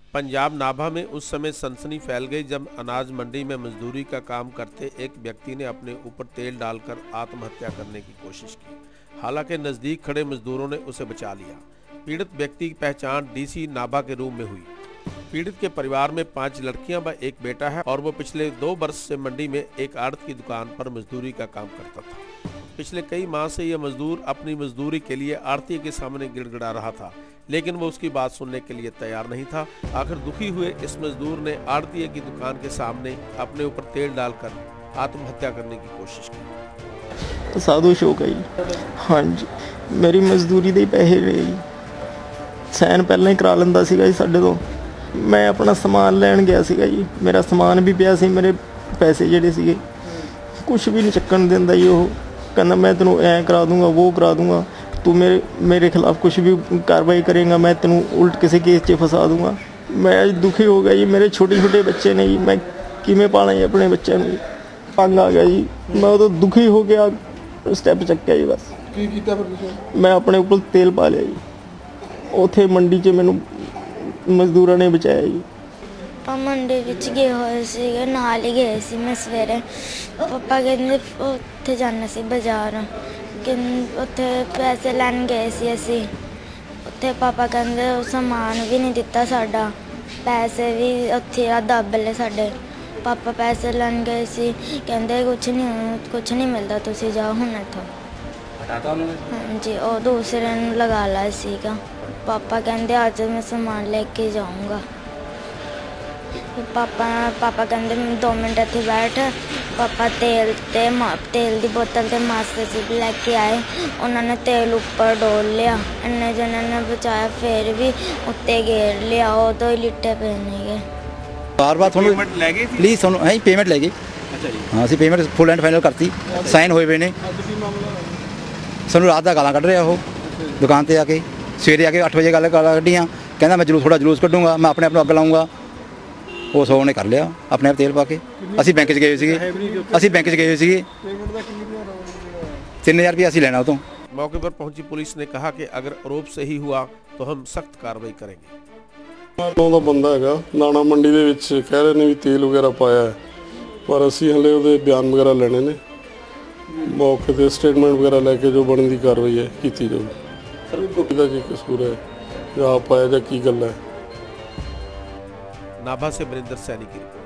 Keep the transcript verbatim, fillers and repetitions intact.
पंजाब नाभा में उस समय सनसनी फैल गई जब अनाज मंडी में मजदूरी का काम करते एक व्यक्ति ने अपने ऊपर तेल डालकर आत्महत्या करने की कोशिश की। हालांकि नज़दीक खड़े मजदूरों ने उसे बचा लिया। पीड़ित व्यक्ति की पहचान डीसी नाभा के रूप में हुई। पीड़ित के परिवार में पांच लड़कियां व एक बेटा है और वो पिछले दो वर्ष से मंडी में एक आड़त की दुकान पर मजदूरी का काम करता था। पिछले कई माह से यह मजदूर अपनी मजदूरी के लिए आड़ती के सामने गिड़गिड़ा रहा था, लेकिन वो उसकी बात सुनने के लिए तैयार नहीं था। आखिर दुखी हुए इस मजदूर ने आड़ती की दुकान के सामने अपने ऊपर तेल डालकर आत्महत्या करने की कोशिश की। साधु शौक है जी। हाँ जी, मेरी मजदूरी ਦੇ ਪੈਸੇ ਰਹੇ ਜੀ। ਸੈਨ ਪਹਿਲਾਂ ਹੀ ਕਰਾ ਲੈਂਦਾ ਸੀਗਾ ਜੀ ਸਾਡੇ ਤੋਂ। ਮੈਂ ਆਪਣਾ ਸਮਾਨ ਲੈਣ ਗਿਆ ਸੀਗਾ ਜੀ। ਮੇਰਾ ਸਮਾਨ ਵੀ ਪਿਆ ਸੀ, ਮੇਰੇ ਪੈਸੇ ਜਿਹੜੇ ਸੀਗੇ ਕੁਝ ਵੀ ਨਹੀਂ ਚੱਕਣ ਦਿੰਦਾ ਜੀ। ਉਹ ਕਹਿੰਦਾ मैं तेनों ऐ करा दूंगा, वो करा दूंगा, तू मेरे मेरे खिलाफ कुछ भी कार्रवाई करेगा, मैं तेनों उल्ट किसी केस 'ਚ फसा दूंगा। मैं अज दुखी हो गया जी। मेरे छोटे छोटे बच्चे ने जी, मैं किवें पाला जी अपने बच्चों को। तंग आ गया जी। मैं उदों दुखी हो गया, स्टैप चक्या जी। बस की कीता फिर मैं अपने ऊपर तेल पा लिया जी। उत्थे मंडी 'ਚ मैनूं मजदूरां ने बचाया जी। मंडी विच गए होए सीगे, नाल ही गए सी मैं सवेरे। पापा कहंदे उत्थे जाना सी बाजार, कि उत्थे पैसे लैन गए सी असी। उत्थे पापा कहंदे समान भी नहीं दिता साडा, पैसे भी उत्थे दब ले साडे। पापा पैसे लैन गए सी, कहंदे कुछ नहीं कुछ नहीं मिलता, तुसी जाओ हुण इत्थों। हटाता उन्होंने? हाँ जी, और दूसरे ने लगा ला सीगा। पापा कहंदे अज मैं समान लेके जाऊँगा। पापा पापा कहते दो मिनट इत्थे बैठ। पापा तेल ते तेल की बोतल ते मास्क लैके आए। उन्होंने तेल उपर डोल लिया, इन्ने जने ने बचाया, फिर भी उत्ते गेर लिया। उदों ही लिट्टे पे नहीं गए। बार बार पेमेंट लै गए प्लीज़ थोड़ा है पेमेंट लै गए। अच्छा जी, हाँ असीं पेमेंट फुल एंड फाइनल करती, साइन होए हुए ने। सानूं रात दा गालां कढ़ रहा वो दुकान ते आके। सवेरे आके अठ बजे गालां कढ़ियां, कहंदा मैं जलूस थोड़ा जलूस कढूंगा, मैं अपने आप नूं अग लाऊंगा। वो सौ ने कर लिया अपने आप तेल पा के। असीं बैंक च गए सीगे असीं बैंक च गए सीगे तीन हज़ार रुपया असीं लेना उतों। मौके पर पहुंची पुलिस ने कहा कि अगर आरोप सही हुआ तो हम सख्त कार्रवाई करेंगे। ਦਾ ਬੰਦਾ ਹੈਗਾ ਨਾਣਾ ਮੰਡੀ ਦੇ ਵਿੱਚ, ਕਹਿ ਰਹੇ ਨੇ ਵੀ ਤੇਲ ਵਗੈਰਾ ਪਾਇਆ ਹੈ, ਪਰ ਅਸੀਂ ਹਲੇ ਉਹਦੇ ਬਿਆਨ ਵਗੈਰਾ ਲੈਣੇ ਨੇ। ਮੌਕੇ ਤੇ ਸਟੇਟਮੈਂਟ ਵਗੈਰਾ ਲੈ ਕੇ ਜੋ ਬਣਦੀ ਕਾਰਵਾਈ ਹੈ ਕੀਤੀ ਜਾਊਗੀ। ਸਰ ਇਹਦਾ ਕੀ ਕਸੂਰ ਹੈ ਜਾਂ ਆਪ ਪਾਇਆ ਜਾਂ ਕੀ ਗੱਲ ਹੈ। नाभा से वरिंदर सैनी की रिपोर्ट।